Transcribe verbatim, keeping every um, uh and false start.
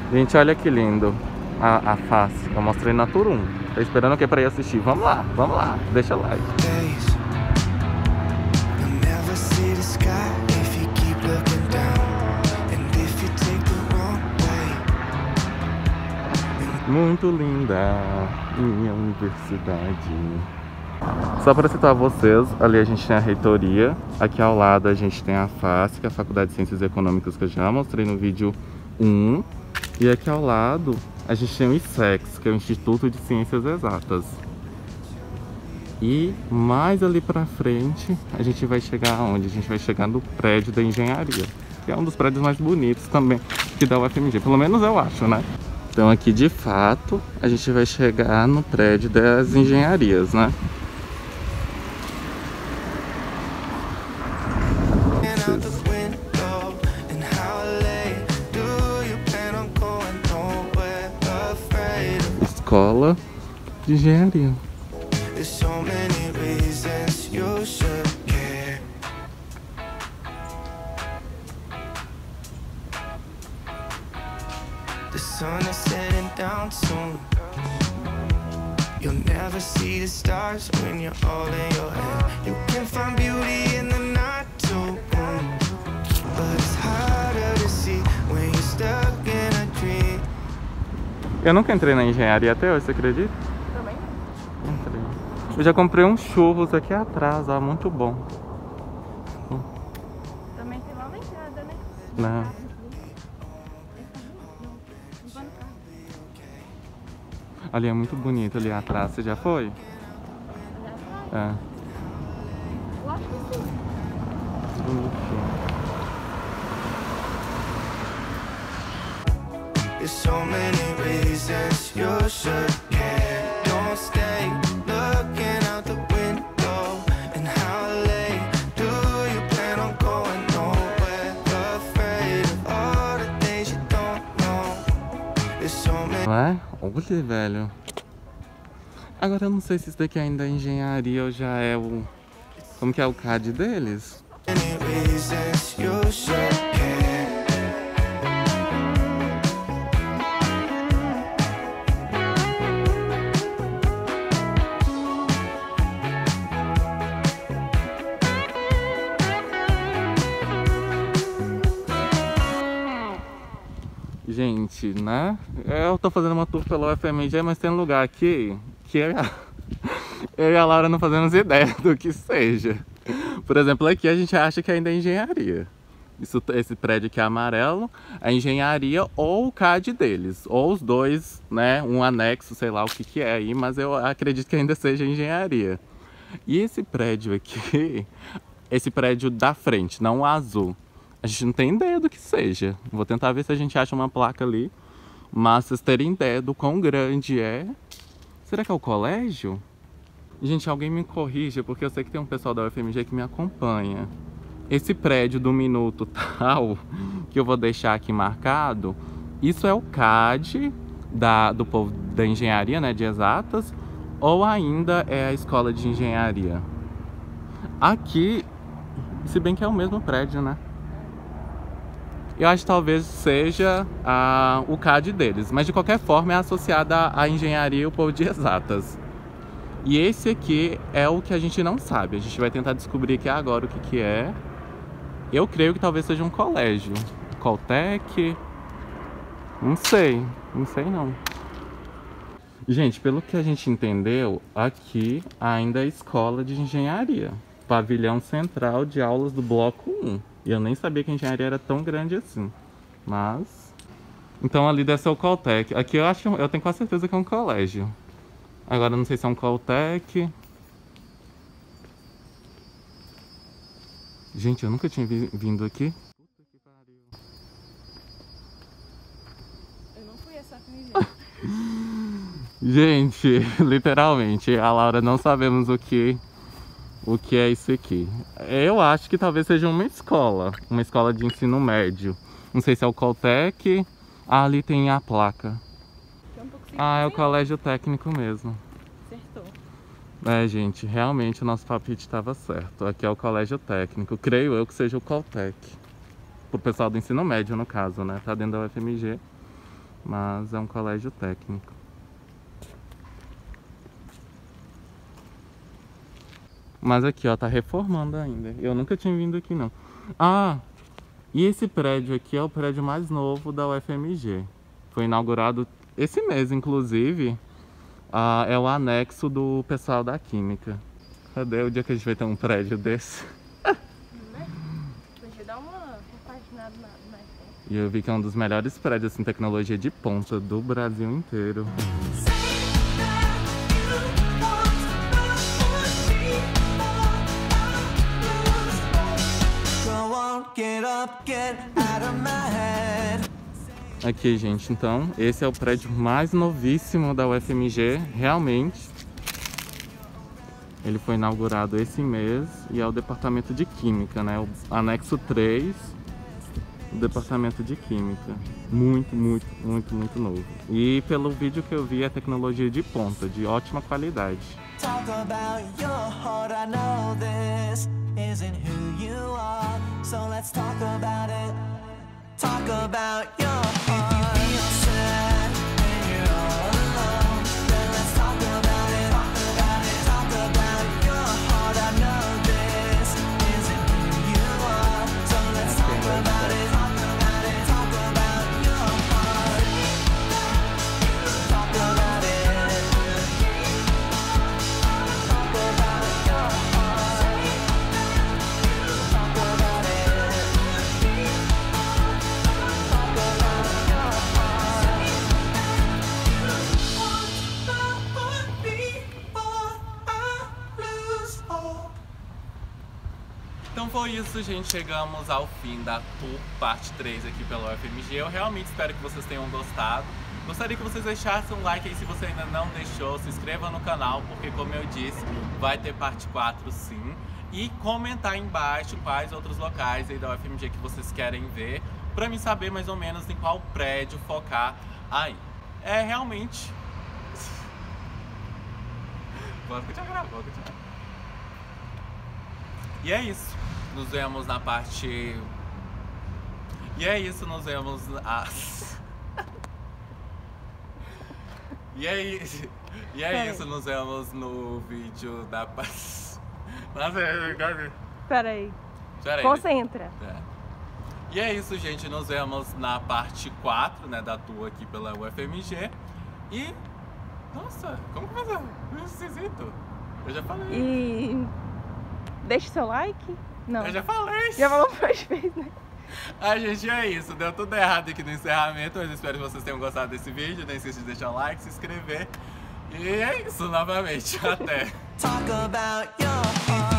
Gente, olha que lindo a, a face que eu mostrei na Tour um. Tá esperando o que pra ir assistir? Vamos lá, vamos lá, deixa o like. Muito linda minha universidade. Só para citar vocês, ali a gente tem a reitoria, aqui ao lado a gente tem a FASC, que é a Faculdade de Ciências Econômicas, que eu já mostrei no vídeo um. E aqui ao lado a gente tem o ISEX, que é o Instituto de Ciências Exatas. E mais ali pra frente a gente vai chegar aonde? A gente vai chegar no prédio da engenharia, que é um dos prédios mais bonitos também que dá o U F M G, pelo menos eu acho, né? Então aqui de fato a gente vai chegar no prédio das engenharias, né? Escola de engenharia. The sun is setting down soon. You'll never see the stars when you're all in your head. You can find beauty in the night too, but it's harder to see when you're stuck in a dream. Eu nunca entrei na engenharia até hoje, você acredita? Também não. Entrei. Eu já comprei uns churros aqui atrás, ó, muito bom. Também tem lá na entrada, né? Não. Ali é muito bonito, ali atrás. Você já foi? É. Eu acho que sim. There's so many reasons you should care. Don't stay looking out the window. And how late do you plan on going nowhere? Afraid of all the things you don't know. There's so many. Não é? Olha, velho. Agora eu não sei se isso daqui ainda é engenharia ou já é o... Como que é o C A D deles? reasons you should care. Gente, né? Eu tô fazendo uma tour pela U F M G, mas tem um lugar aqui que eu, eu e a Laura não fazemos ideia do que seja. Por exemplo, aqui a gente acha que ainda é engenharia. Isso, esse prédio aqui é amarelo, a engenharia ou o C A D deles, ou os dois, né? Um anexo, sei lá o que que é aí, mas eu acredito que ainda seja engenharia. E esse prédio aqui, esse prédio da frente, não o azul, a gente não tem ideia do que seja. Vou tentar ver se a gente acha uma placa ali. Mas vocês terem ideia do quão grande é. Será que é o colégio? Gente, alguém me corrija, porque eu sei que tem um pessoal da U F M G que me acompanha. Esse prédio do minuto tal, que eu vou deixar aqui marcado, isso é o C A D da, do povo da engenharia, né, de exatas, ou ainda é a escola de engenharia? Aqui, se bem que é o mesmo prédio, né? Eu acho que talvez seja a, o C A D deles, mas de qualquer forma é associada à engenharia e o povo de exatas. E esse aqui é o que a gente não sabe, a gente vai tentar descobrir aqui agora o que que é. Eu creio que talvez seja um colégio, Coltec, não sei, não sei não. Gente, pelo que a gente entendeu, aqui ainda é escola de engenharia, pavilhão central de aulas do bloco um. E eu nem sabia que a engenharia era tão grande assim. Mas... Então ali deve ser o Coltec. Aqui eu acho que eu tenho quase certeza que é um colégio. Agora não sei se é um Coltec. Gente, eu nunca tinha vi vindo aqui. Eu não fui essa família. Gente, literalmente, a Laura não sabemos o que... O que é isso aqui? Eu acho que talvez seja uma escola, uma escola de ensino médio. Não sei se é o Coltec. Ah, ali tem a placa. Ah, é o colégio técnico mesmo. Acertou. É, gente, realmente o nosso palpite estava certo. Aqui é o colégio técnico. Creio eu que seja o Coltec. Pro pessoal do ensino médio, no caso, né? Tá dentro da U F M G. mas é um colégio técnico. Mas aqui, ó, tá reformando ainda. Eu nunca tinha vindo aqui, não. Ah, e esse prédio aqui é o prédio mais novo da U F M G. Foi inaugurado esse mês, inclusive. Ah, é o anexo do pessoal da Química. Cadê o dia que a gente vai ter um prédio desse? Né? Podia dar uma repaginada na, na E eu vi que é um dos melhores prédios em tecnologia de ponta do Brasil inteiro. Aqui, gente, então, esse é o prédio mais novíssimo da U F M G, realmente. Ele foi inaugurado esse mês e é o departamento de Química, né? O anexo três, o departamento de Química. Muito, muito, muito, muito novo. E pelo vídeo que eu vi, é tecnologia de ponta, de ótima qualidade. Talk about your heart, I know this isn't who you are, so let's talk about it. Talk about your heart. If you feel sad and you're all alone, then let's talk about it. Talk about it. Talk about your heart, I know this isn't who you are, so let's talk about it. Talk about it. Talk about your heart. Talk about it. Então foi isso, gente. Chegamos ao fim da tour parte três aqui pela U F M G. Eu realmente espero que vocês tenham gostado. Gostaria que vocês deixassem um like aí se você ainda não deixou. Se inscreva no canal, porque como eu disse, vai ter parte quatro sim. E comentar aí embaixo quais outros locais aí da U F M G que vocês querem ver, pra mim saber mais ou menos em qual prédio focar aí. É realmente... Vou continuar gravando, vou continuar. E é isso. Nos vemos na parte... E é isso, nos vemos na... E é isso, e é isso, nos vemos no vídeo da parte... Nossa, é... Pera aí. Pera aí. Concentra. É. E é isso, gente. Nos vemos na parte quatro, né, da tour aqui pela U F M G. E... Nossa, como que vai ser? Esquisito. Eu já falei. E... Deixa o seu like? Não. Eu já falei. Já falou duas vezes, né? Ah, gente, é isso. Deu tudo errado aqui no encerramento, mas espero que vocês tenham gostado desse vídeo. Não esqueça de deixar um like, se inscrever. E é isso, novamente. Até. Talk about your